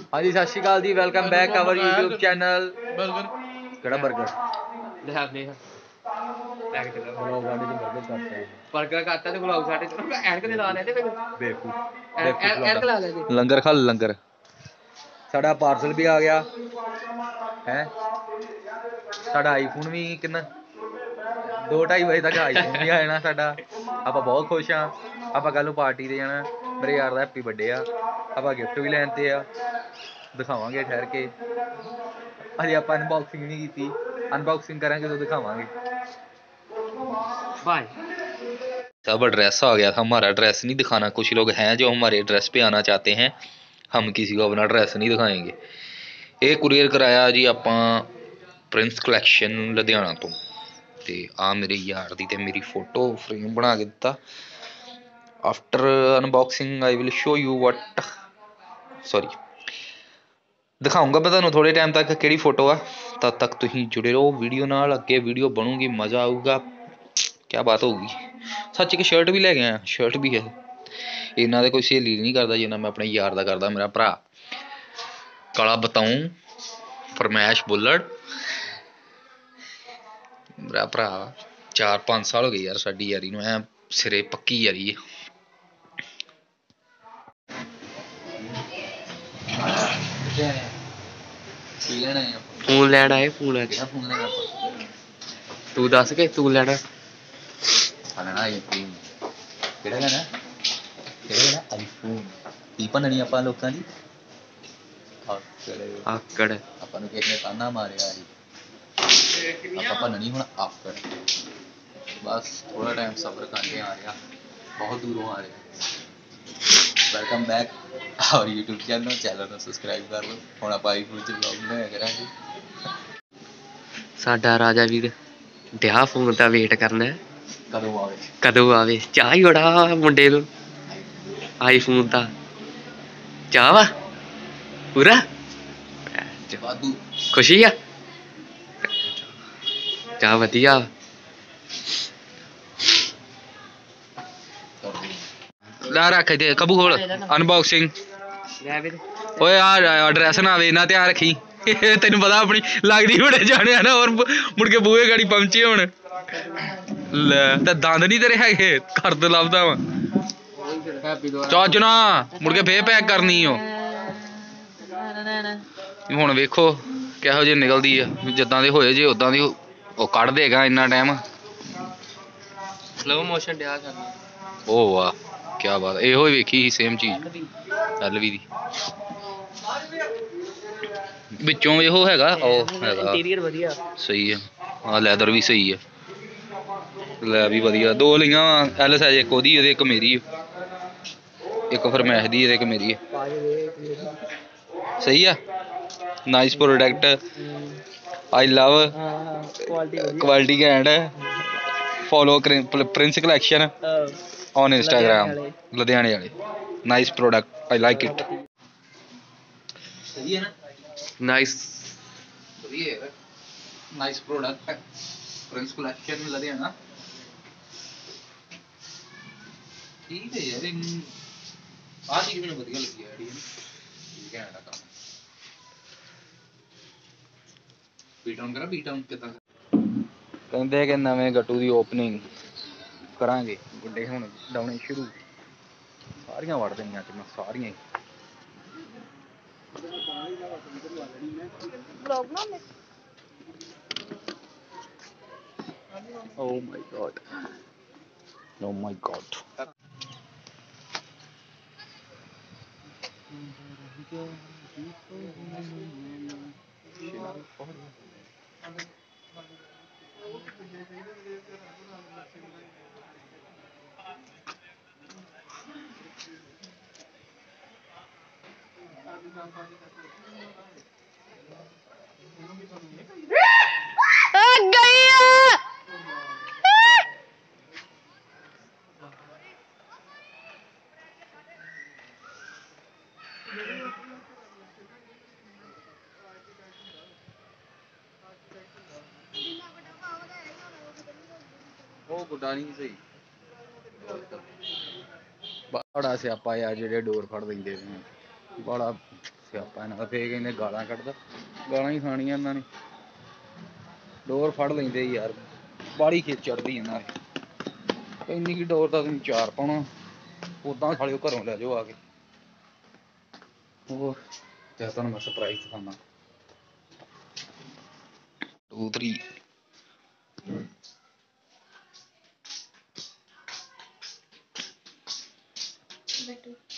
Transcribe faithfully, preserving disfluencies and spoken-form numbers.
हाँ जी सत श्री अकाल जी, welcome back our YouTube channel. Burger केड़ा बर्गर ले आपने पैक चला ब्लॉग साडे च बर्गर करता है बर्गर करता ते ब्लॉग साडे च ऐनक दे ला ले ते फिर बेवकूफ ऐनक बेवकूफ ला ले ते लंगर खा लंगर। साडा पार्सल भी आ गया है। साडा आईफोन भी कितना दो ढाई बजे तक आईफोन भी आ जाना साडा। ਆਪਾਂ बहुत खुश हाँ। ਆਪਾਂ ਕੱਲ ਨੂੰ ਪਾਰਟੀ ਤੇ ਜਾਣਾ। ਮੇਰੇ ਯਾਰ ਦਾ ਹੈਪੀ ਬਰਥਡੇ ਆ। ਆਪਾਂ ਗਿਫਟ ਵੀ ਲੈਣ ਤੇ ਆ, ਦਿਖਾਵਾਂਗੇ ਠਹਿਰ ਕੇ। ਅਜੇ ਆਪਾਂ ਅਨਬਾਕਸਿੰਗ ਨਹੀਂ ਕੀਤੀ, अनबॉक्सिंग करेंगे तो दिखावांगे। बाय। अब एड्रेस आ गया था हमारा। एड्रेस नहीं दिखाना। कुछ लोग हैं जो हमारे एड्रेस पे आना चाहते हैं, हम किसी को अपना एड्रेस नहीं दिखाएंगे। ये कुरियर कराया जी ਆਪਾਂ ਪ੍ਰਿੰਸ ਕਲੈਕਸ਼ਨ ਲੁਧਿਆਣਾ ਤੋਂ। ਤੇ ਆ ਮੇਰੇ ਯਾਰ ਦੀ ਤੇ ਮੇਰੀ ਫੋਟੋ ਫਰੇਮ ਬਣਾ ਕੇ ਦਿੱਤਾ। After unboxing I will show you what sorry ਦਿਖਾਉਂਗਾ ਮੈਂ ਤੁਹਾਨੂੰ ਥੋੜੇ ਟਾਈਮ ਤੱਕ ਕਿਹੜੀ ਫੋਟੋ ਆ। ਤਦ ਤੱਕ ਤੁਸੀਂ ਜੁੜੇ ਰਹੋ ਵੀਡੀਓ ਨਾਲ। ਅੱਗੇ ਵੀਡੀਓ ਬਣੂਗੀ, ਮਜ਼ਾ ਆਊਗਾ, ਕਿਆ ਬਾਤ ਹੋਊਗੀ। ਸੱਚ ਇੱਕ ਸ਼ਰਟ ਵੀ ਲੈ ਕੇ ਆਇਆ, ਸ਼ਰਟ ਵੀ ਹੈ। ਇਹਨਾਂ ਦੇ ਕੋਈ ਸਹੇਲੀ ਨਹੀਂ ਕਰਦਾ ਜਿੰਨਾ ਮੈਂ ਆਪਣੇ ਯਾਰ ਦਾ ਕਰਦਾ। ਮੇਰਾ ਭਰਾ ਕਾਲਾ ਬਤਾਊਂ ਫਰਮੈਸ਼ ਬੁੱਲੜ ਮੇਰਾ ਭਰਾ। ਚਾਰ ਪੰਜ ਸਾਲ ਹੋ ਗਏ ਯਾਰ ਸਾਡੀ ਯਾਰੀ ਨੂੰ, ਐ ਸਿਰੇ ਪੱਕੀ ਯਾਰੀ ਹੈ। ਕੀ ਲੈਣਾ ਹੈ? फोन लेना है फोन है ਕਿਹੜਾ ਫੋਨ ਲੈਣਾ ਆਪਾਂ? तू दस के तू लेना ਆ ਲੈਣਾ ਆਈਫੋਨ। ਕਿਹੜਾ ਲੈਣਾ? ਕਿਹੜਾ ਲੈਣਾ? ਆਈਫੋਨ। ਕੀ ਭੰਨਣੀ ਆਪਾਂ ਲੋਕਾਂ ਦੀ? ਆਕੜ। आकड़ ਆਪਾਂ ਨੂੰ ਕਿਸੇ ਨੇ ਤਾਨਾ ਮਾਰਿਆ ਸੀ, ਆਪਾਂ ਭੰਨਣੀ ਹੁਣ ਆਕੜ। ਬਸ ਥੋੜਾ ਟਾਈਮ ਸਬਰ ਕਰਦੇ ਆ ਰਿਹਾ, ਬਹੁਤ ਦੂਰੋਂ ਆ ਰਿਹਾ। Welcome back our YouTube channel. Channel ਨੂੰ ਸਬਸਕ੍ਰਾਈਬ ਕਰ ਲਓ। ਹੁਣ ਆਪਾਂ ਆਈਫੋਨ 'ਚ ਵਲੌਗ ਬਣਾਇਆ ਕਰਾਂਗੇ। साडा राजा वीर ਡਿਆ ਫੋਨ ਦਾ ਵੇਟ ਕਰਨਾ ਕਦੋਂ ਆਵੇ? ਕਦੋਂ ਆਵੇ। ਚਾਹ ਹੀ ਬੜਾ ਮੁੰਡੇ ਨੂੰ ਆਈਫੋਨ ਦਾ ਚਾਹ ਵਾ ਪੂਰਾ ਵਾਧੂ ਖੁਸ਼ੀ ਆ। ਚਾਹ ਵਧੀਆ ਲੈ ਰੱਖ ਦੇ ਕਬੂ ਖੋਲ ਅਨਬਾਕਸਿੰਗ। ਓਏ ਆ ਐਡਰੈਸ ਨਾ ਆਵੇ ਨਾ, ਧਿਆਨ ਰੱਖੀ। ਤੈਨੂੰ ਪਤਾ ਆਪਣੀ ਲੱਗਦੀ ਬੜੇ ਜਾਣਿਆ ਨਾ, ਹੋਰ ਮੁੜ ਕੇ ਬੂਹੇ ਗਾੜੀ ਪਹੁੰਚੇ ਹੁਣ। ਲੈ ਤੇ ਦੰਦ ਨਹੀਂ ਤੇਰੇ ਹੈਗੇ, ਘਰ ਤੋਂ ਲੱਭਦਾ ਵਾ। ਚੱਜ ਨਾ ਮੁੜ ਕੇ ਫੇਰ ਪੈਕ ਕਰਨੀ ਓ। ਹੁਣ ਵੇਖੋ ਕਿਹੋ ਜਿਹੀ ਨਿਕਲਦੀ ਆ। ਜਿੱਦਾਂ ਦੇ ਹੋਏ ਜੇ ਉਦਾਂ ਦੀ ਉਹ ਕੱਢ ਦੇਗਾ ਇੰਨਾ ਟਾਈਮ। ਸਲੋ ਮੋਸ਼ਨ ਡਿਆ ਕਰਨਾ। ਓ ਵਾਹ ਕਿਆ ਬਾਤ। ਇਹੋ ਹੀ ਵੇਖੀ ਸੀ ਸੇਮ ਚੀਜ਼ ਐਲਵੀ ਦੀ। ਵਿੱਚੋਂ ਇਹੋ ਹੈਗਾ, ਉਹ ਹੈਗਾ ਇੰਟੀਰੀਅਰ ਵਧੀਆ ਸਹੀ ਆ। ਆਹ ਲੈਦਰ ਵੀ ਸਹੀ ਆ, ਲੈ ਵੀ ਵਧੀਆ। ਦੋ ਲਈਆਂ ਐਲ ਸਾਈਜ਼, ਇੱਕ ਉਹਦੀ ਇੱਕ ਮੇਰੀ, ਇੱਕ ਫਰਮੈਸ਼ ਦੀ ਇੱਕ ਮੇਰੀ ਹੈ। ਸਹੀ ਆ। Nice product, I love quality ਘੈਂਟ। Follow Prince Collection on Instagram ਲੁਧਿਆਣੇ ਵਾਲੇ। Nice product, I like it. ਸਹੀ ਹੈ ਨਾ? ਨਾਈਸ ਵਧੀਆ ਹੈ। Nice product Prince Collection Ludhiana. ਠੀਕ ਹੈ ਯਾਰ, ਆਹ ਚੀਜ਼ ਮੈਨੂੰ ਵਧੀਆ ਲੱਗੀ ਹੈ ਜਿਹੜੀ ਠੀਕ ਹੈ। ਬੀਟਾਊਨ ਕਰਾਂ? ਬੀਟਾਊਨ ਕਿੱਦਾਂ? ਕਹਿੰਦੇ ਕਿ ਨਵੇਂ ਗੱਟੂ ਦੀ ਓਪਨਿੰਗ ਕਰਾਂਗੇ। ਗੁੱਡੇ ਹੁਣ ਡਾਉਣੇ ਸ਼ੁਰੂ, ਸਾਰੀਆਂ ਵੜ ਦੇਣੀਆਂ ਅੱਜ ਮੈਂ, ਸਾਰੀਆਂ ਹੀ। Oh my god. Oh my god. ਉਹ ਗੁੱਡਾ ਨਹੀਂ ਸਹੀ। ਬੜਾ ਸਿਆਪਾ ਆ ਜਿਹੜੇ ਡੋਰ ਫੜ ਲੈਂਦੇ ਨੇ, ਬੜਾ ਸਿਆਪਾ ਇਹਨਾਂ ਦਾ। ਫੇਰ ਕਹਿੰਦੇ ਗਾਲਾਂ ਕੱਢਦਾ, ਗਾਲਾਂ ਹੀ ਖਾਣੀਆਂ ਇਹਨਾਂ ਨੇ। ਡੋਰ ਫੜ ਲੈਂਦੇ ਯਾਰ, ਬਾਹਲੀ ਖਿੱਚ ਚੜ੍ਹਦੀ ਇਹਨਾਂ ਦੀ। ਇੰਨੀ ਕੀ ਡੋਰ ਤਾਂ ਤੁਸੀਂ ਚਾਰ ਪਾਉਣਾ, ਉੱਦਾਂ ਸਾਲਿਓ ਘਰੋਂ ਲੈ ਜਾਓ ਆ ਕੇ। ਹੋਰ ਤੇ ਤੁਹਾਨੂੰ ਮੈਂ ਸਰਪ੍ਰਾਈਜ਼ ਦਿਖਾਉਣਾ। ਟੂ ਥ੍ਰੀ ਬੈਠੋ।